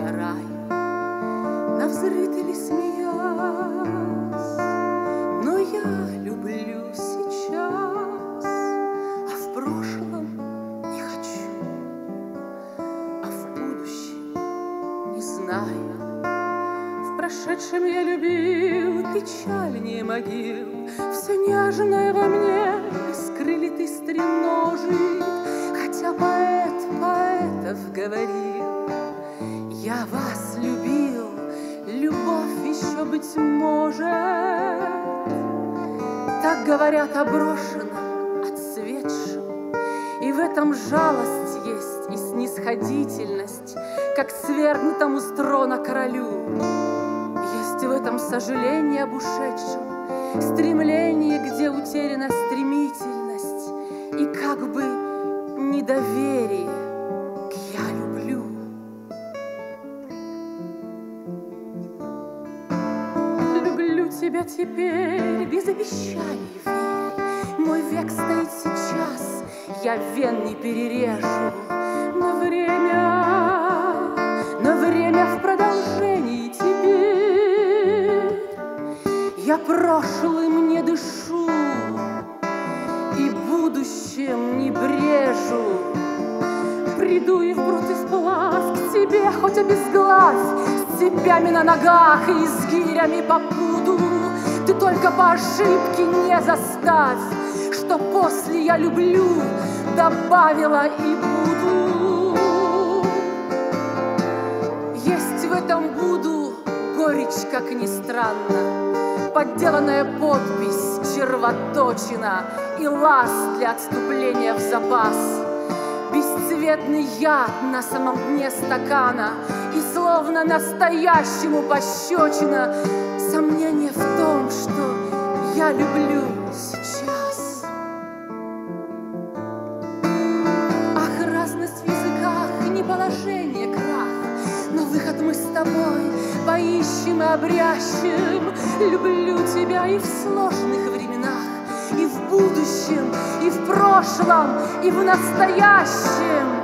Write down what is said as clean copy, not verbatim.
я рай, навзрыд или смеясь, но я люблю сейчас, а в прошлом не хочу, а в будущем не знаю. В прошедшем я любил печальнее могил, все нежное во мне бескрылитый стреножит, хотя поэт поэтов говорил: я вас любил, любовь еще, быть может. Так говорят о брошенном, отцветшем, и в этом жалость есть и снисходительность, как свергнутому с трона королю. Есть в этом сожаление об ушедшем, стремление, где утеряна стремительность, и как бы недоверие к «я люблю». Люблю тебя теперь без обещаний, верь, мой век стоит сейчас, я вен не перережу, но время в продолжении теперь. Я прошлым не дышу и будущем не брежу. Приду и вброд и вплавь к тебе, хоть обезглавь, с цепями на ногах и с гирями по пуду. Ты только по ошибке не заставь, что после «я люблю» добавила и буду. Есть в этом «буду» горечь, как ни странно, подделанная подпись, червоточина и лаз для отступления в запас. Бесцветный яд на самом дне стакана, и словно настоящему пощечина сомнение в том, что я люблю сейчас. Ах, разность в языках, не положение крах, но выход мы с тобой поищем и обрящем. Люблю тебя и в сложных временах, и в будущем, и в прошлом, и в настоящем.